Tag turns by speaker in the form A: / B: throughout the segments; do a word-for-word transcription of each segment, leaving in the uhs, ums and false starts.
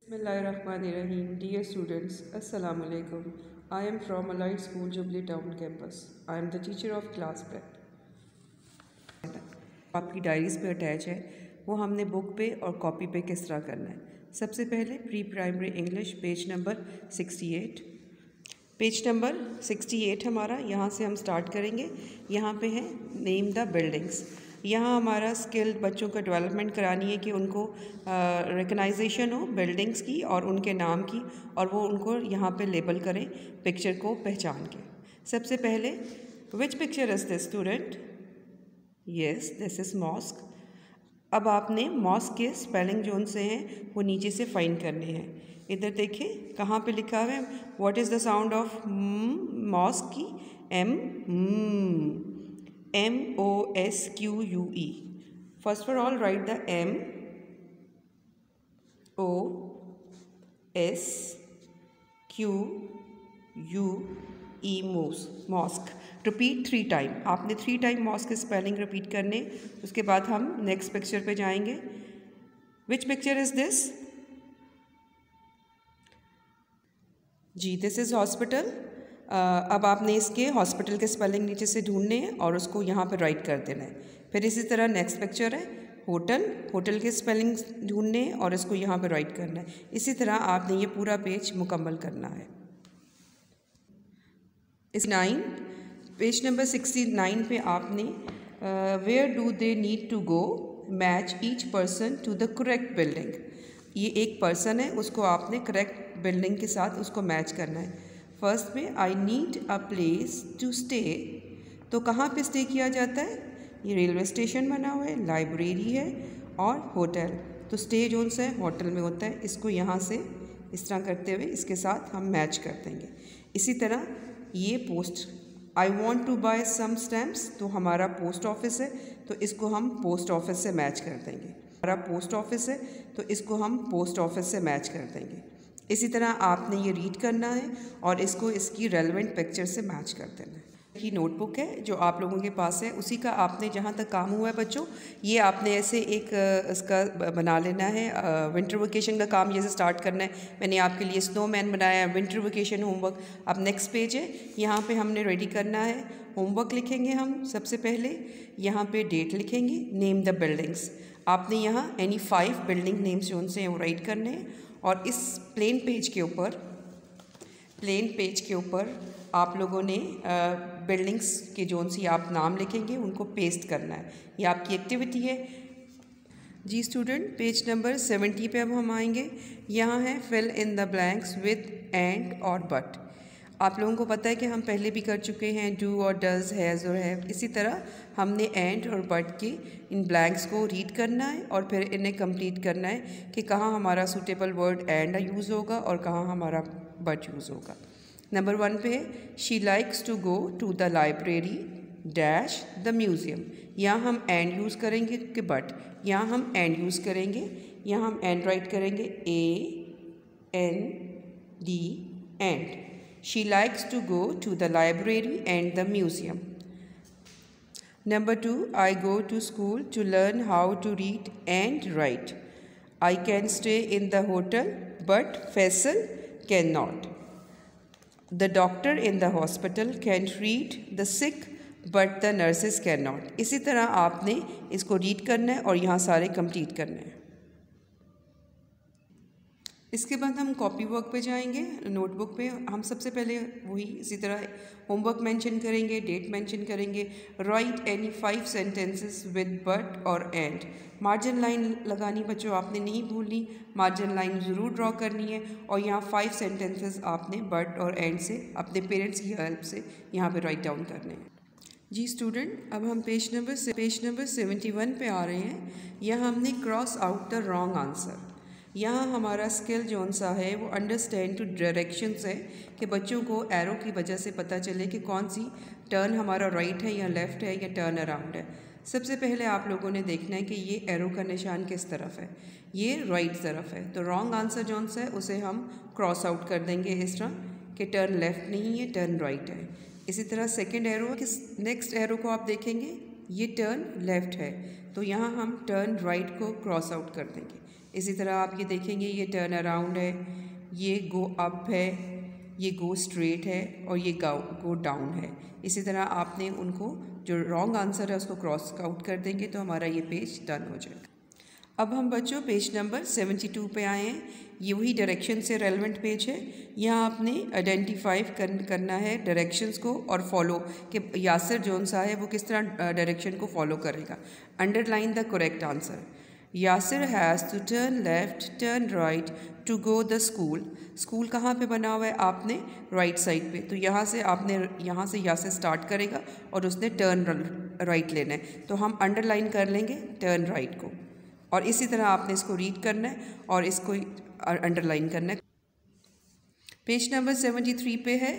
A: Bismillahirrahmanirrahim. Dear students, Assalamu alaikum. I am from Allied School, Jubilee Town campus. I am the teacher of class prep. आपकी diaries पे attach है वो हमने book पे और copy पे किस तरह करना है। सबसे पहले pre primary English page number अड़सठ, पेज नंबर अड़सठ हमारा, यहाँ से हम स्टार्ट करेंगे। यहाँ पे है नेम द बिल्डिंग्स। यहाँ हमारा स्किल बच्चों को डेवलपमेंट करानी है कि उनको रिकग्नाइजेशन हो बिल्डिंग्स की और उनके नाम की, और वो उनको यहाँ पे लेबल करें पिक्चर को पहचान के। सबसे पहले which picture is this student? Yes, this is mosque. अब आपने मॉस्क के स्पेलिंग जो उनसे हैं वो नीचे से फाइंड करने हैं। इधर देखें कहाँ पे लिखा हुआ है what is the sound of mosque की? M M O S Q U E. First for all, write the M O S Q U E mosque. Repeat three time. आपने थ्री टाइम मॉस्क के spelling repeat करने। उसके बाद हम next picture पे जाएंगे। Which picture is this? जी, this is hospital. Uh, अब आपने इसके हॉस्पिटल के स्पेलिंग नीचे से ढूंढने हैं और उसको यहाँ पे राइट कर देना है। फिर इसी तरह नेक्स्ट पिक्चर है होटल, होटल के स्पेलिंग ढूंढने हैं और इसको यहाँ पे राइट करना है। इसी तरह आपने ये पूरा पेज मुकम्मल करना है। इस nine page number sixty nine पे आपने where do they need to go match each person to the correct building. ये एक पर्सन है, उसको आपने करेक्ट बिल्डिंग के साथ उसको मैच करना है। फर्स्ट में I need a place to stay, तो कहाँ पे स्टे किया जाता है? ये रेलवे स्टेशन बना हुआ है, लाइब्रेरी है और होटल, तो स्टे जोन से होटल में होता है। इसको यहाँ से इस तरह करते हुए इसके साथ हम मैच कर देंगे। इसी तरह ये post, I want to buy some stamps, तो हमारा पोस्ट ऑफिस है तो इसको हम पोस्ट ऑफिस से मैच कर देंगे। हमारा पोस्ट ऑफिस है तो इसको हम पोस्ट ऑफिस से मैच कर देंगे। इसी तरह आपने ये रीड करना है और इसको इसकी रेलेवेंट पिक्चर से मैच कर देना है। की नोटबुक है जो आप लोगों के पास है, उसी का आपने जहाँ तक काम हुआ है बच्चों, ये आपने ऐसे एक इसका बना लेना है। विंटर वेकेशन का काम जैसे स्टार्ट करना है। मैंने आपके लिए स्नोमैन बनाया है, विंटर वेकेशन होमवर्क। अब नेक्स्ट पेज है, यहाँ पे हमने रेडी करना है। होमवर्क लिखेंगे हम सबसे पहले, यहाँ पे डेट लिखेंगे, नेम द बिल्डिंग्स। आपने यहाँ एनी फाइव बिल्डिंग नेम्स जो उनसे वो राइट करने हैं और इस प्लेन पेज के ऊपर प्लेन पेज के ऊपर आप लोगों ने बिल्डिंग्स के जोन सी आप नाम लिखेंगे, उनको पेस्ट करना है। ये आपकी एक्टिविटी है। जी स्टूडेंट, पेज नंबर सेवेंटी पे अब हम आएंगे। यहाँ है fill in the blanks with and और बट। आप लोगों को पता है कि हम पहले भी कर चुके हैं डू और डज, हैज़ और हैव। इसी तरह हमने एंड और बट के इन ब्लैंक्स को रीड करना है और फिर इन्हें कंप्लीट करना है कि कहाँ हमारा सूटेबल वर्ड एंड यूज़ होगा और कहाँ हमारा बट यूज़ होगा। नंबर वन पे है she likes to go to the library dash the museum. यहाँ हम एंड यूज़ करेंगे कि बट, यहाँ हम एंड यूज़ करेंगे। यहाँ हम एंड राइट करेंगे A N D and. She likes to go to the library and the museum. Number two, I go to school to learn how to read and write. I can stay in the hotel, but Faisal cannot. The doctor in the hospital can treat the sick, but the nurses cannot. इसी तरह आपने इसको read करना है और यहाँ सारे complete करने हैं। इसके बाद हम कॉपी वर्क पे जाएंगे। नोटबुक पे हम सबसे पहले वही इसी तरह होमवर्क मेंशन करेंगे, डेट मेंशन करेंगे। Write any five sentences with but और एंड। मार्जिन लाइन लगानी बच्चों आपने नहीं भूलनी, मार्जिन लाइन ज़रूर ड्रॉ करनी है और यहाँ फाइव सेंटेंसेस आपने बट और एंड से अपने पेरेंट्स की हेल्प से यहाँ पे राइट डाउन करने हैं। जी स्टूडेंट, अब हम पेज नंबर से पेज नंबर सेवेंटी वन पे आ रहे हैं। यहाँ हमने cross out the wrong answer. यहाँ हमारा स्किल जोन सा है वो अंडरस्टैंड टू डायरेक्शंस है कि बच्चों को एरो की वजह से पता चले कि कौन सी टर्न हमारा राइट है या लेफ़्ट है या टर्न अराउंड है। सबसे पहले आप लोगों ने देखना है कि ये एरो का निशान किस तरफ है, ये राइट तरफ है। तो रॉन्ग आंसर जोन सा है उसे हम क्रॉस आउट कर देंगे इस तरह कि टर्न लेफ़्ट नहीं है, टर्न राइट है। इसी तरह सेकेंड एरो, किस नेक्स्ट एरो को आप देखेंगे ये टर्न लेफ़्ट है, तो यहाँ हम टर्न राइट को क्रॉस आउट कर देंगे। इसी तरह आप ये देखेंगे ये टर्न अराउंड है, ये गो अप है, ये गो स्ट्रेट है और ये गो गो डाउन है। इसी तरह आपने उनको जो रॉन्ग आंसर है उसको क्रॉस आउट कर देंगे तो हमारा ये पेज डन हो जाएगा। अब हम बच्चों पेज नंबर सेवेंटी टू पे आए हैं। ये वही डायरेक्शन से रेलेवेंट पेज है। यहाँ आपने आइडेंटिफाई कर, करना है डायरेक्शंस को और फॉलो कि यासिर जोन सा है वो किस तरह डायरेक्शन को फॉलो करेगा। Underline the correct answer. Yasir has to turn left, turn right to go the school. School कहाँ पे बना हुआ है? आपने राइट साइड पे, तो यहाँ से आपने यहाँ से यासिर स्टार्ट करेगा और उसने टर्न राइट लेना है, तो हम अंडरलाइन कर लेंगे टर्न राइट को। और इसी तरह आपने इसको रीड करना है और इसको अंडरलाइन करना है। पेज नंबर सेवेंटी थ्री पे है,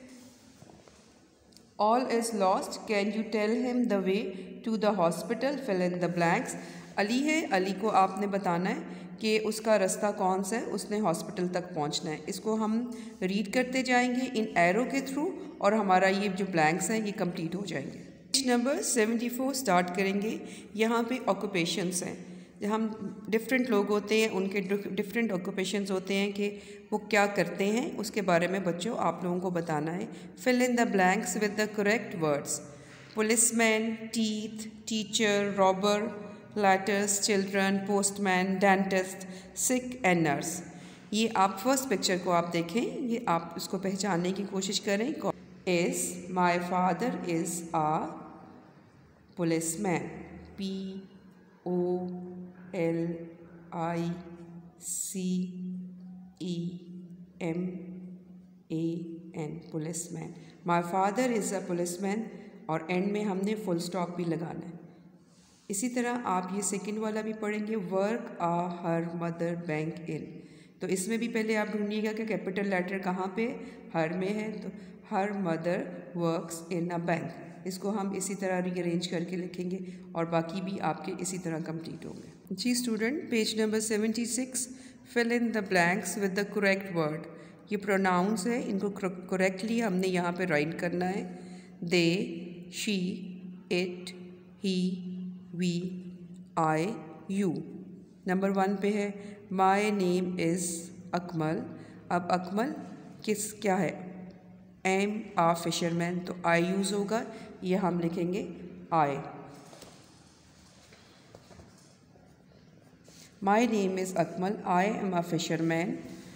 A: all is lost, can you tell him the way to the hospital, fill in the blanks. Ali है, अली को आपने बताना है कि उसका रास्ता कौन सा है, उसने हॉस्पिटल तक पहुंचना है। इसको हम रीड करते जाएंगे इन एरो के थ्रू और हमारा ये जो ब्लैंक्स हैं ये कंप्लीट हो जाएंगे। Page number seventy four start करेंगे। यहाँ पे ऑक्यूपेशंस हैं, हम डिफरेंट लोग होते हैं, उनके डिफरेंट ऑक्यूपेशंस होते हैं कि वो क्या करते हैं, उसके बारे में बच्चों आप लोगों को बताना है। Fill in the blanks with the correct words. Policeman, teeth, teacher, robber, letters, children, postman, dentist, sick and nurse. ये आप फर्स्ट पिक्चर को आप देखें, ये आप इसको पहचानने की कोशिश करें। Is my father is a policeman, P O L I C E M A N, policeman. My father is a policeman और एंड में हमने फुल स्टॉप भी लगाना है। इसी तरह आप ये सेकंड वाला भी पढ़ेंगे, work a her mother bank in. तो इसमें भी पहले आप ढूंढिएगा कि कैपिटल लेटर कहाँ पे हर में है, तो her mother works in a bank. इसको हम इसी तरह रीअरेंज करके लिखेंगे और बाकी भी आपके इसी तरह कंप्लीट होंगे। जी student, page number seventy six, fill in the blanks with the correct word. ये प्रोनाउंस है, इनको करेक्टली हमने यहाँ पे राइट करना है। They, she, it, he, we, I, you. Number one पे है माई नेम इज़ अकमल। अब अकमल किस क्या है? एम आ फिशरमैन, तो आई यूज़ होगा, ये हम लिखेंगे I. My name is Akmal, I am a fisherman.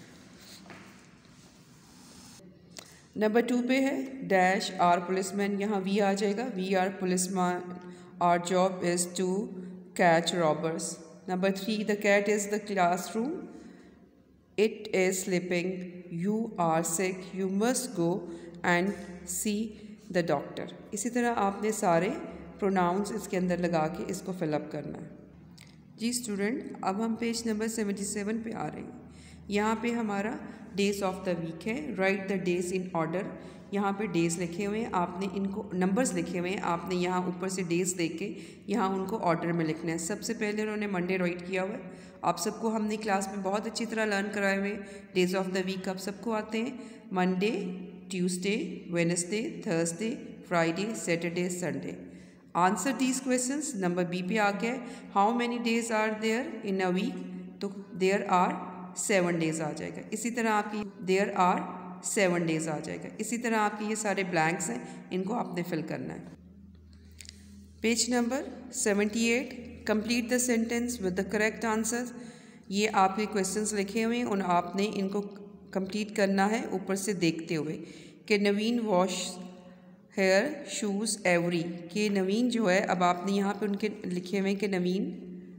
A: Number two पे है डैश आर पुलिसमैन, यहाँ वी आ जाएगा, we are policeman, our job is to catch robbers. Number three, the cat is the classroom, it is sleeping, you are sick, you must go and see the doctor. इसी तरह आपने सारे pronounce इसके अंदर लगा के इसको फिलअप करना है। जी स्टूडेंट, अब हम पेज नंबर सेवेंटी सेवन पे आ रहे हैं। यहाँ पे हमारा डेज ऑफ द वीक है। Write the days in order. यहाँ पे डेज़ लिखे हुए हैं, आपने इनको नंबर्स लिखे हुए हैं, आपने यहाँ ऊपर से डेज़ देख के यहाँ उनको ऑर्डर में लिखना है। सबसे पहले उन्होंने मंडे राइट किया हुआ है। आप सबको हमने क्लास में बहुत अच्छी तरह लर्न कराए हुए डेज ऑफ द वीक आप सबको आते हैं। Monday, Tuesday, Wednesday, Thursday, Friday, Saturday, Sunday. Answer these questions. Number B पे आ गया है, how many days are there in a week, तो देयर आर सेवन डेज आ जाएगा। इसी तरह आपकी देयर आर सेवन डेज आ जाएगा। इसी तरह आपके ये सारे ब्लैंक्स हैं, इनको आपने फिल करना है। Page number seventy eight, complete the sentence with the correct answer. ये आपके क्वेश्चंस लिखे हुए हैं और आपने इनको कंप्लीट करना है ऊपर से देखते हुए कि Naveen wash hair shoes every, कि नवीन जो है, अब आपने यहाँ पे उनके लिखे हुए हैं कि नवीन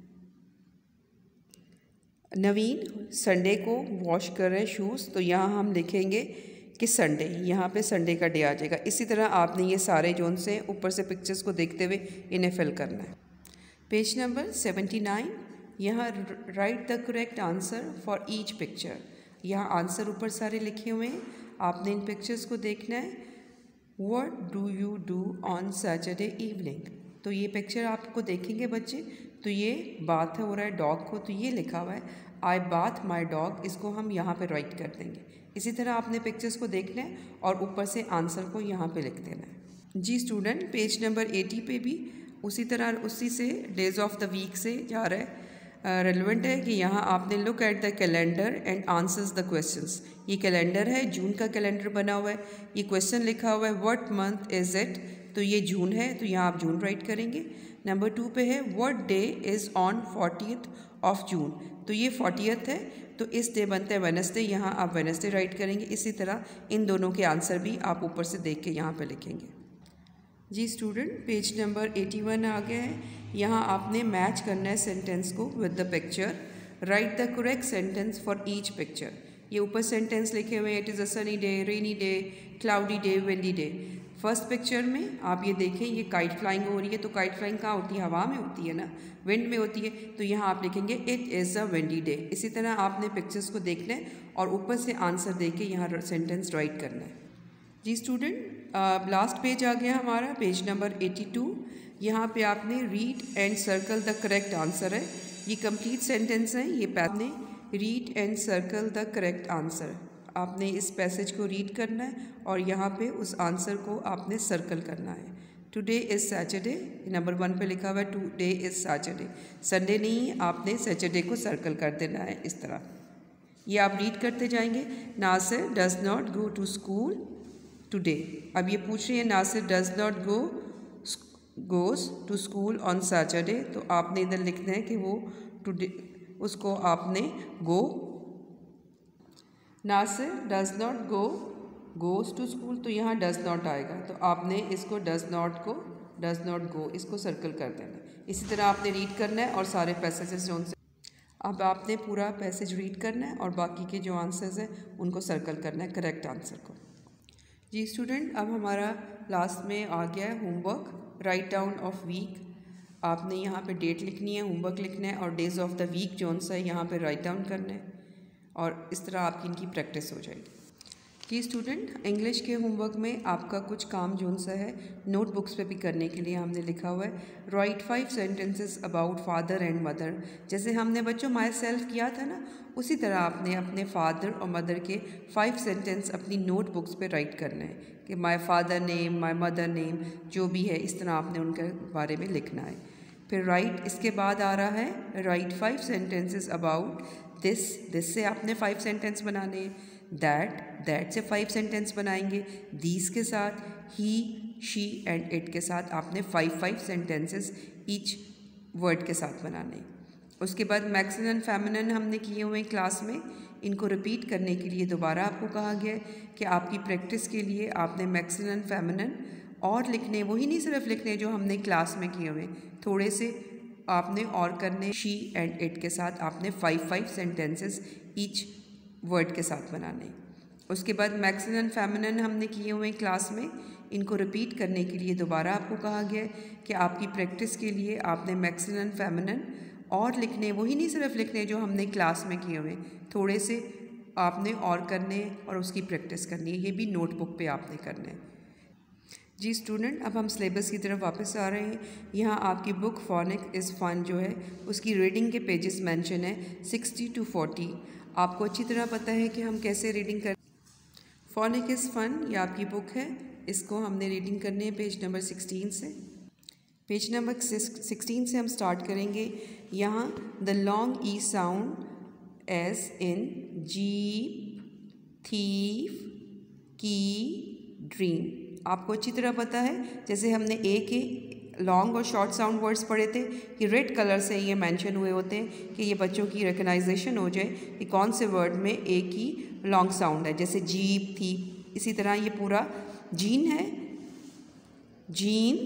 A: नवीन संडे को वॉश कर रहे हैं शूज़, तो यहाँ हम लिखेंगे कि संडे, यहाँ पे संडे का डे आ जाएगा। इसी तरह आपने ये सारे जोन से ऊपर से पिक्चर्स को देखते हुए इन्हें फिल करना है। पेज नंबर सेवेंटी नाइन, यहाँ write the correct answer for each picture. यहाँ आंसर ऊपर सारे लिखे हुए हैं, आपने इन पिक्चर्स को देखना है। What do you do on Saturday evening, तो ये पिक्चर आपको देखेंगे बच्चे, तो ये बात हो रहा है डॉग को, तो ये लिखा हुआ है आई बाथ माई डॉग, इसको हम यहाँ पे राइट कर देंगे। इसी तरह आपने पिक्चर्स को देखना है और ऊपर से आंसर को यहाँ पे लिख देना है। जी स्टूडेंट, पेज नंबर एटी पे भी उसी तरह उसी से डेज ऑफ द वीक से जा रहा है। रेलेवेंट है कि यहाँ आपने look at the calendar and answers the questions. ये कैलेंडर है, जून का कैलेंडर बना हुआ है। ये क्वेश्चन लिखा हुआ है व्हाट मंथ इज़ इट, तो ये जून है, तो यहाँ आप जून राइट करेंगे। नंबर टू पे है what day is on fortieth of June, तो ये फोर्टीथ है, तो इस डे बनता है वेडनेसडे, यहाँ आप वेडनेसडे राइट करेंगे। इसी तरह इन दोनों के आंसर भी आप ऊपर से देख के यहाँ पे लिखेंगे। जी स्टूडेंट, पेज नंबर इक्यासी आ गया है। यहाँ आपने मैच करना है सेंटेंस को with the picture. Write the correct sentence for each picture. ये ऊपर सेंटेंस लिखे हुए हैं, it is a sunny day, rainy day, cloudy day, windy day. First picture में आप ये देखें, ये काइट फ्लाइंग हो रही है, तो काइट फ्लाइंग कहाँ होती है? हवा में होती है ना, विंड में होती है, तो यहाँ आप लिखेंगे it is a windy day. इसी तरह आपने पिक्चर्स को देखना है और ऊपर से आंसर दे के यहाँ सेंटेंस राइट करना है। जी स्टूडेंट, लास्ट पेज आ गया हमारा, पेज नंबर बयासी। यहाँ पे आपने read and circle the correct answer है। ये कंप्लीट सेंटेंस है, ये आपने read and circle the correct answer, आपने इस पैसेज को रीड करना है और यहाँ पे उस आंसर को आपने सर्कल करना है। Today is Saturday, number one पे लिखा हुआ है टुडे इज़ सैटरडे, संडे नहीं, आपने सैटरडे को सर्कल कर देना है इस तरह। ये आप रीड करते जाएंगे। Nasir does not go to school today. अब ये पूछ रही है Nasir does not go goes to school on Saturday, तो आपने इधर लिखना है कि वो टुडे, उसको आपने go, Nasir does not go goes to school, तो यहाँ डज नॉट आएगा, तो आपने इसको डज नॉट को डज नॉट गो इसको सर्कल कर देना। इसी तरह आपने रीड करना है और सारे पैसेजेस जो उनसे, अब आपने पूरा पैसेज रीड करना है और बाकी के जो आंसर्स हैं उनको सर्कल करना है करेक्ट आंसर को। जी स्टूडेंट, अब हमारा लास्ट में आ गया है homework, write down of week. आपने यहाँ पे डेट लिखनी है, होमवर्क लिखना है और डेज ऑफ द वीक जो सा है यहाँ पे राइट डाउन करना है और इस तरह आपकी इनकी प्रैक्टिस हो जाएगी। जी स्टूडेंट, इंग्लिश के होमवर्क में आपका कुछ काम जो सा है नोटबुक्स पे भी करने के लिए हमने लिखा हुआ है, write five sentences about father and mother. जैसे हमने बच्चों माई सेल्फ किया था ना, उसी तरह आपने अपने फादर और मदर के फाइव सेंटेंस अपनी नोटबुक्स पे राइट करना है कि my father name, my mother name, जो भी है इस तरह आपने उनके बारे में लिखना है। फिर राइट, इसके बाद आ रहा है write five sentences about this, this से आपने फाइव सेंटेंस बनाने हैं, दैट, दैट से फाइव सेंटेंस बनाएंगे, दीज के साथ, ही, शी एंड इट के साथ आपने five five sentences each word के साथ बनाने। उसके बाद मैक्सिमम फेमिनिन हमने किए हुए क्लास में, इनको रिपीट करने के लिए दोबारा आपको कहा गया है कि आपकी प्रैक्टिस के लिए आपने मैक्सिमम फेमिनिन और लिखने, वही नहीं सिर्फ लिखने जो हमने क्लास में किए हुए, थोड़े से आपने और करने, शी एंड इट के साथ आपने five five sentences each word के साथ बनाने। उसके बाद मैक्सिमम फेमिनिन हमने किए हुए क्लास में, इनको रिपीट करने के लिए दोबारा आपको कहा गया है कि आपकी प्रैक्टिस के लिए आपने मैक्सिमम फेमिनिन और लिखने, वही नहीं सिर्फ लिखने जो हमने क्लास में किए हुए, थोड़े से आपने और करने और उसकी प्रैक्टिस करनी है, ये भी नोटबुक पे आपने करना है। जी स्टूडेंट, अब हम सिलेबस की तरफ वापस आ रहे हैं। यहाँ आपकी बुक फोनिक इज़ फन जो है उसकी रीडिंग के पेजेस मेंशन है सिक्सटी टू फोर्टी। आपको अच्छी तरह पता है कि हम कैसे रीडिंग कर, फोनिक इज़ फन ये आपकी बुक है, इसको हमने रीडिंग करनी है पेज नंबर सिक्सटीन से। पेज नंबर सिक्सटीन से हम स्टार्ट करेंगे। यहाँ the long E sound as in jeep, thief, key, dream. आपको अच्छी तरह पता है, जैसे हमने ए के लॉन्ग और शॉर्ट साउंड वर्ड्स पढ़े थे, कि रेड कलर से ये मेंशन हुए होते हैं कि ये बच्चों की रिकग्नाइजेशन हो जाए कि कौन से वर्ड में ए की लॉन्ग साउंड है, जैसे जीप, थी। इसी तरह ये पूरा जीन है, Jean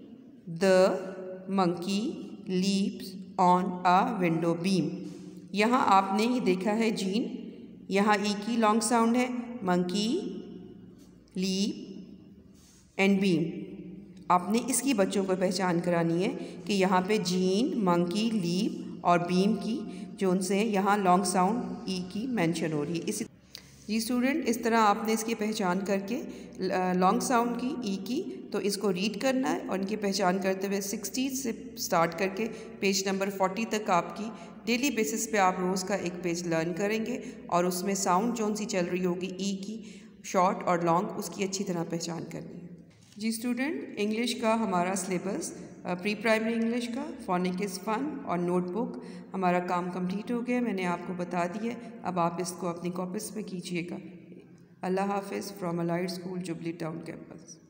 A: the monkey leaps on a window beam. यहाँ आपने ही देखा है जीन, यहाँ ई की लॉन्ग साउंड है, मंकी, लीप एंड बीम। आपने इसकी बच्चों को पहचान करानी है कि यहाँ पे जीन, मंकी, लीप और बीम की जो उनसे यहाँ लॉन्ग साउंड ई की मेंशन हो रही है। इसी जी स्टूडेंट, इस तरह आपने इसकी पहचान करके लॉन्ग साउंड की ई की तो इसको रीड करना है और इनकी पहचान करते हुए सिक्सटी से स्टार्ट करके पेज नंबर फोर्टी तक आपकी डेली बेसिस पे आप रोज़ का एक पेज लर्न करेंगे और उसमें साउंड जौन सी चल रही होगी ई की, शॉर्ट और लॉन्ग, उसकी अच्छी तरह पहचान करनी है। जी स्टूडेंट, इंग्लिश का हमारा सिलेबस प्री प्राइमरी इंग्लिश का, फोनिक इज़ फन और नोटबुक हमारा काम कंप्लीट हो गया। मैंने आपको बता दिया, अब आप इसको अपनी कॉपीज़ में कीजिएगा। अल्लाह हाफिज़ from Allied School Jubilee Town campus.